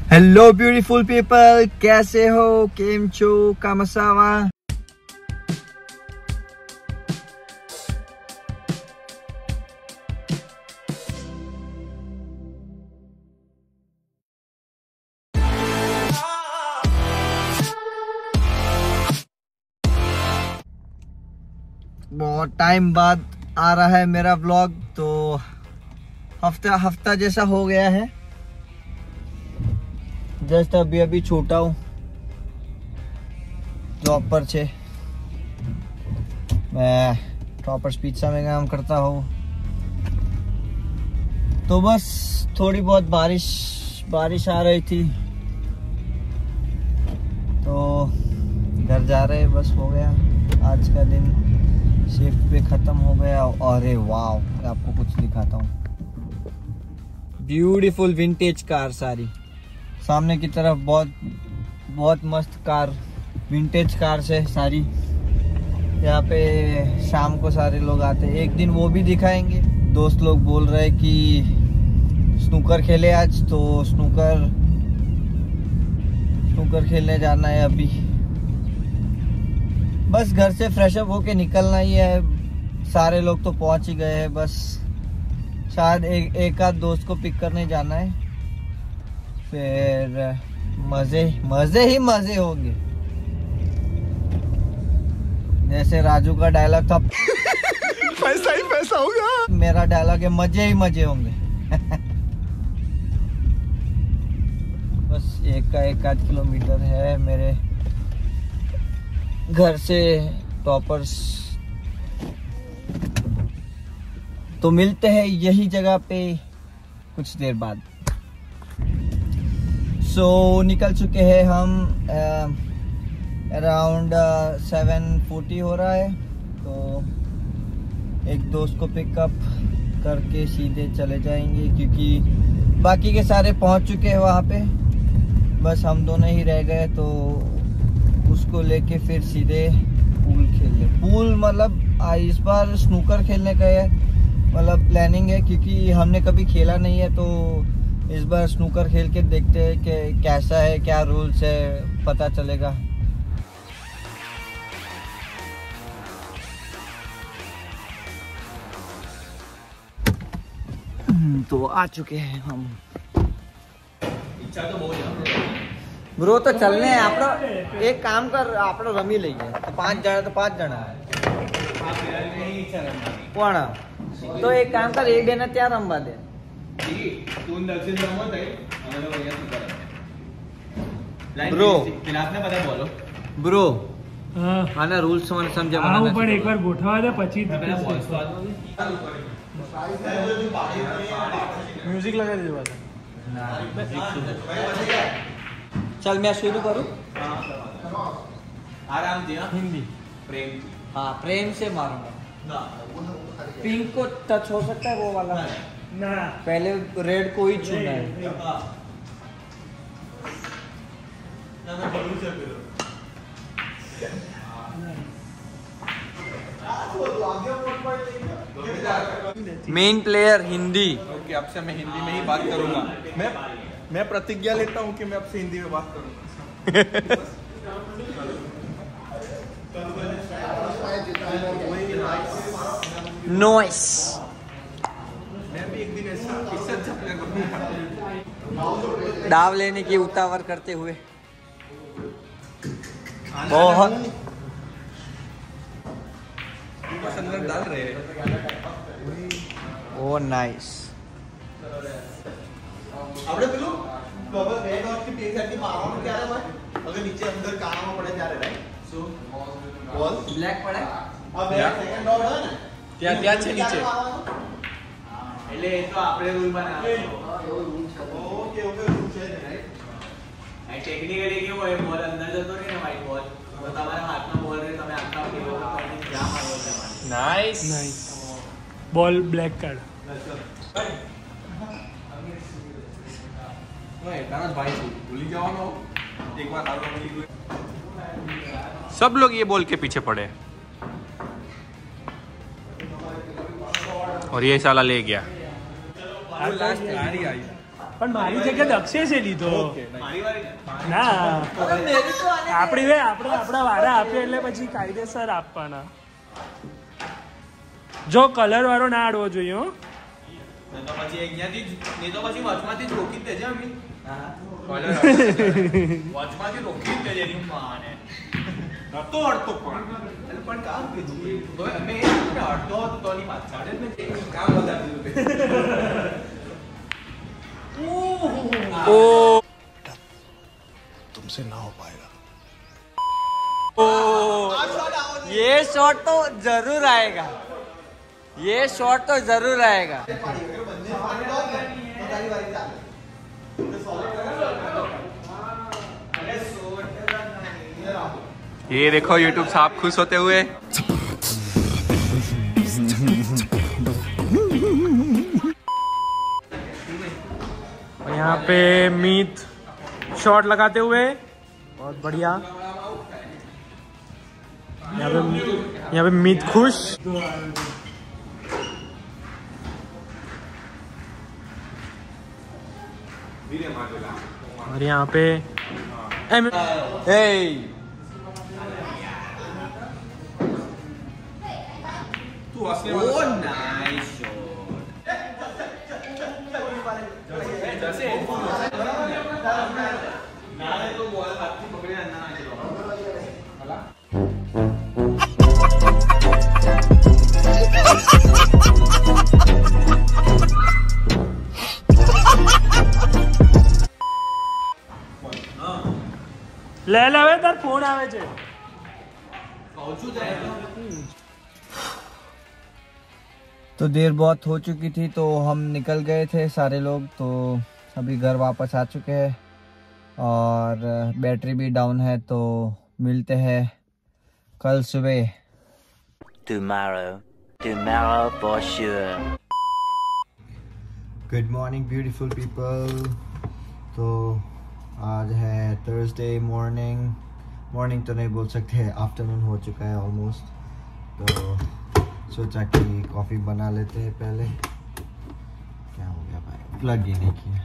Hello beautiful people, कैसे हो? केम छो? कामसावा। बहुत टाइम बाद आ रहा है मेरा व्लॉग, तो हफ्ता जैसा हो गया है। जस्ट अभी छोटा हूँ, जॉब पर छे। मैं टॉपर्स पिज्जा में काम करता हूँ, तो बस थोड़ी बहुत बारिश आ रही थी, तो घर जा रहे, बस हो गया आज का दिन। शिफ्ट पे खत्म हो गया। अरे वाव, आपको कुछ दिखाता हूँ। ब्यूटीफुल विंटेज कार सारी सामने की तरफ, बहुत मस्त कार, विंटेज कार है सारी। यहाँ पे शाम को सारे लोग आते हैं। एक दिन वो भी दिखाएंगे। दोस्त लोग बोल रहे कि स्नूकर खेले आज, तो स्नूकर खेलने जाना है अभी। बस घर से फ्रेशअप होके निकलना ही है। सारे लोग तो पहुंच ही गए हैं, बस शायद एक आध दोस्त को पिक करने जाना है, फिर मजे ही मजे होंगे। जैसे राजू का डायलॉग था पैसा ही पैसा होगा, मेरा डायलॉग है मजे ही मजे होंगे। बस एक आध किलोमीटर है मेरे घर से टॉपर्स। तो मिलते हैं यही जगह पे कुछ देर बाद। निकल चुके हैं हम। अराउंड 7:40 हो रहा है, तो एक दोस्त को पिकअप करके सीधे चले जाएंगे, क्योंकि बाकी के सारे पहुंच चुके हैं वहाँ पे। बस हम दोनों ही रह गए, तो उसको लेके फिर सीधे पूल खेलने। पूल मतलब इस बार स्नूकर खेलने का है, मतलब प्लानिंग है, क्योंकि हमने कभी खेला नहीं है। तो इस बार स्नूकर खेल के देखते हैं कि कैसा है, क्या रूल्स है, पता चलेगा। तो आ चुके हैं हम। इच्छा तो बहुत है ब्रो, तो चलने हैं। आप एक काम कर, आप रमी लीजिए। तो 5 जना है। कोण? तो एक काम कर, एक देना त्या रमवा दे। ब्रो આના રૂલ્સ મને સમજાવવાના આ ઉપર એકવાર ગોઠવા દે, પછી મ્યુઝિક લગાવી દેવા દે। चल मैं शुरू करूं। आराम से। हिंदी प्रेम। हाँ, प्रेम से मारूंगा। पिंक को टच हो सकता है, वो वाला ना, पहले रेड को ही छूना है। Main player Hindi. ओके, आपसे मैं हिंदी में ही बात करूंगा। मैं प्रतिज्ञा लेता हूं कि मैं आपसे हिंदी में बात करूंगा। नॉइस। मैं भी एक दिन ऐसा इज्जत छपने करूंगा। दाव लेने की उतावल करते हुए बहुत अंदर डाल रहे हैं। Oh nice. આપણે પેલું ગ્લોબલ રેડ ડોટ की पेज आती मारવાનું ક્યારે હોય? अगर नीचे अंदर कानाમાં પડે ત્યારે, રાઈટ? સો બોલ ब्लैक पड़ा है। अब सेकंड डॉट है ને ત્યાં છે નીચે। એટલે એ તો આપણે રૂલ બનાવ્યો। ઓકે રૂલ છે ને, રાઈટ? આ ટેકનિકલી કેવું હોય, બોલ અંદર જતો રહે ને, વ્હાઈટ બોલ, તો તમારા હાથમાં બોલ રહે, તમે આખા ટેબલ પર પડીને જ્યાં મારવો તમારે। Nice nice. Ball black card. सब लोग ये बोल के पीछे पड़े और ये साला ले गया। लास्ट गाड़ी आई। પણ મારી જગ્યા દક્ષે લીધો મારી વારી ને? ના मेरी तो आने આપણા વારા આપીએ એટલે પછી કાયદેસર આપવાના. જો કલર વાળો ના આડવો જોઈએ હો. નહીં તો પછી અહીંયાથી નહીં તો પછી વચમાંથી જ રોકી જ દેજે અમી. વચમાંથી રોકી જ દેજે એની માને. નતો અડતો પણ કામ કીધું તો અમે અડતો હતો તો ની વાત સાડે ને કામ વધારી દીધું. ઓ तुमसे ना हो पाएगा. ये शॉट तो जरूर आएगा, ये शॉट तो जरूर आएगा. ये देखो YouTube साहब खुश होते हुए. यहाँ पे मीत शॉट लगाते हुए बहुत बढ़िया. यहाँ पे मीत खुश. और यहाँ पे Oh, nice shot. નાને તો બોલ હાથથી પકડીને અંદા નાખી દો. ले ले तार फोन आवे छे. કહું છું જાય तो देर बहुत हो चुकी थी तो हम निकल गए थे सारे लोग. तो अभी घर वापस आ चुके हैं और बैटरी भी डाउन है. तो मिलते हैं कल सुबह. Tomorrow for sure. Good morning beautiful people. तो आज है थर्सडे मॉर्निंग तो नहीं बोल सकते, आफ्टरनून हो चुका है ऑलमोस्ट. तो सोचा कि कॉफ़ी बना लेते हैं पहले. क्या हो गया भाई, प्लग ही नहीं किया.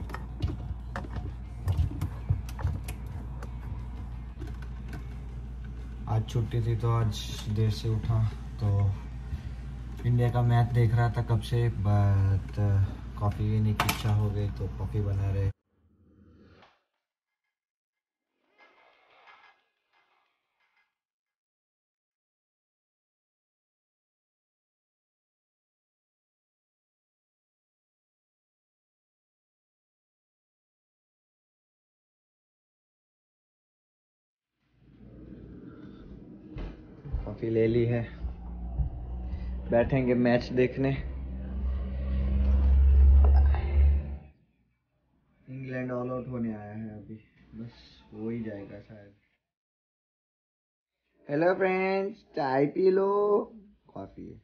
आज छुट्टी थी तो आज देर से उठा. तो इंडिया का मैच देख रहा था कब से, बट कॉफ़ी पीने की इच्छा हो गई तो कॉफ़ी बना रहे. कॉफ़ी ले ली है, बैठेंगे मैच देखने. इंग्लैंड ऑल आउट होने आया है अभी, बस हो ही जाएगा शायद. हेलो फ्रेंड्स, चाय पी लो. कॉफ़ी है.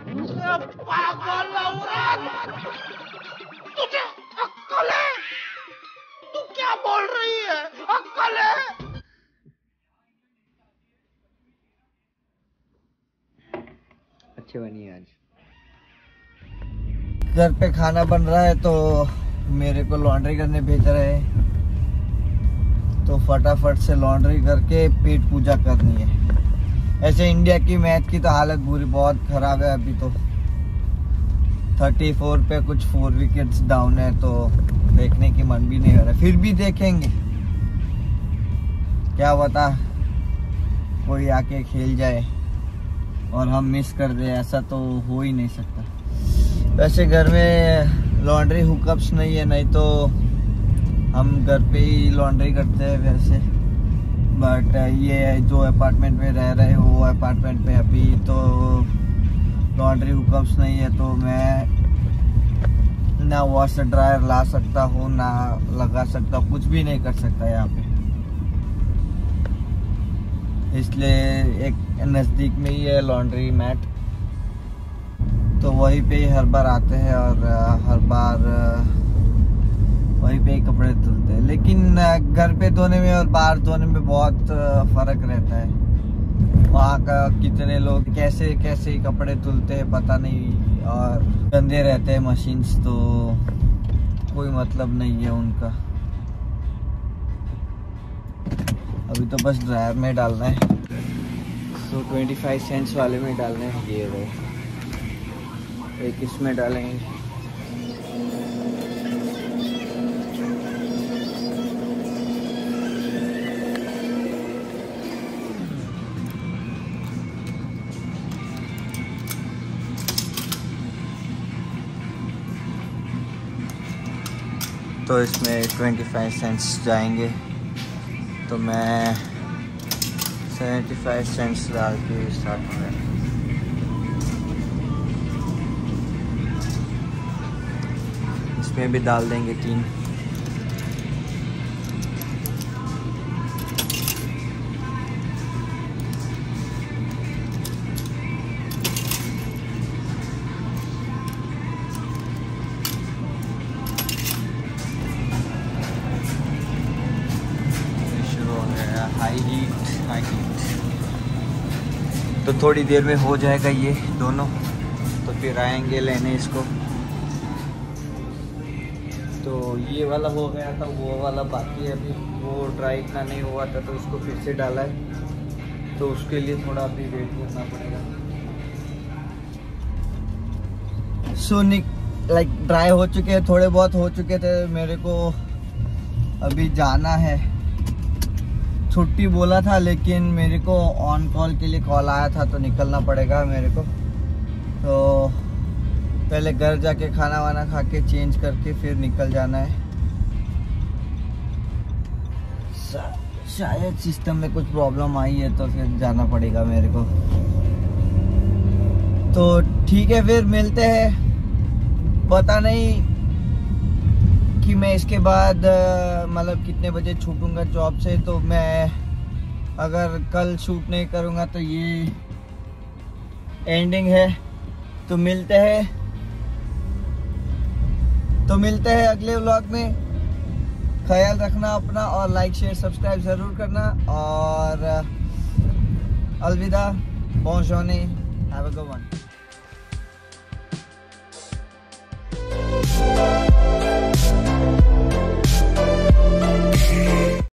तुझे अक्कल है? तू क्या बोल रही है? अक्कल है? अच्छे बनी आज. घर पे खाना बन रहा है तो मेरे को लॉन्ड्री करने भेज रहे हैं. तो फटाफट से लॉन्ड्री करके पेट पूजा करनी है. ऐसे इंडिया की मैच की तो हालत बुरी बहुत खराब है. अभी तो 34 पे कुछ 4 विकेट्स डाउन है तो देखने की मन भी नहीं हो रहा. फिर भी देखेंगे, क्या बता कोई आके खेल जाए और हम मिस कर दे. ऐसा तो हो ही नहीं सकता. वैसे घर में लॉन्ड्री हुकअप्स नहीं है, नहीं तो हम घर पे ही लॉन्ड्री करते हैं वैसे. बट ये जो अपार्टमेंट में रह रहे हो वो अपार्टमेंट में अभी तो लॉन्ड्री हुकअप्स नहीं है. तो मैं ना वॉशर ड्रायर ला सकता हूँ, ना लगा सकता, कुछ भी नहीं कर सकता यहाँ पे. इसलिए एक नज़दीक में ही है लॉन्ड्री मैट, तो वहीं पे ही हर बार आते हैं और हर बार वहीं पे ही कपड़े धुलते हैं. लेकिन घर पे धोने में और बाहर धोने में बहुत फ़र्क रहता है. वहाँ का कितने लोग कैसे कैसे कपड़े धुलते हैं पता नहीं, और गंदे रहते हैं मशीन्स. तो कोई मतलब नहीं है उनका। अभी तो बस ड्रायर में डालना है, तो 25 सेंट्स वाले में डालना है। ये रहे, एक इसमें डालेंगे। तो इसमें 25 सेंट्स जाएंगे, तो मैं 75 सेंट्स डाल के स्टार्ट करें। इसमें भी डाल देंगे 3। हाई हीट तो थोड़ी देर में हो जाएगा ये दोनों, तो फिर आएंगे लेने इसको। तो ये वाला हो गया था, वो वाला बाकी है अभी, वो ड्राई इतना नहीं हुआ था तो उसको फिर से डाला है, तो उसके लिए थोड़ा अभी वेट करना पड़ेगा। सो लाइक ड्राई हो चुके हैं, थोड़े बहुत हो चुके थे। मेरे को अभी जाना है, छुट्टी बोला था लेकिन मेरे को ऑन कॉल के लिए कॉल आया था, तो निकलना पड़ेगा मेरे को। तो पहले घर जाके खाना वाना खा के चेंज करके फिर निकल जाना है। शायद सिस्टम में कुछ प्रॉब्लम आई है तो फिर जाना पड़ेगा मेरे को। तो ठीक है, फिर मिलते हैं। पता नहीं कि मैं इसके बाद मतलब कितने बजे छूटूंगा जॉब से। तो मैं अगर कल शूट नहीं करूंगा तो ये एंडिंग है। तो मिलते हैं अगले व्लॉग में। ख्याल रखना अपना, और लाइक शेयर सब्सक्राइब ज़रूर करना। और अलविदा, bonjour, have a good one।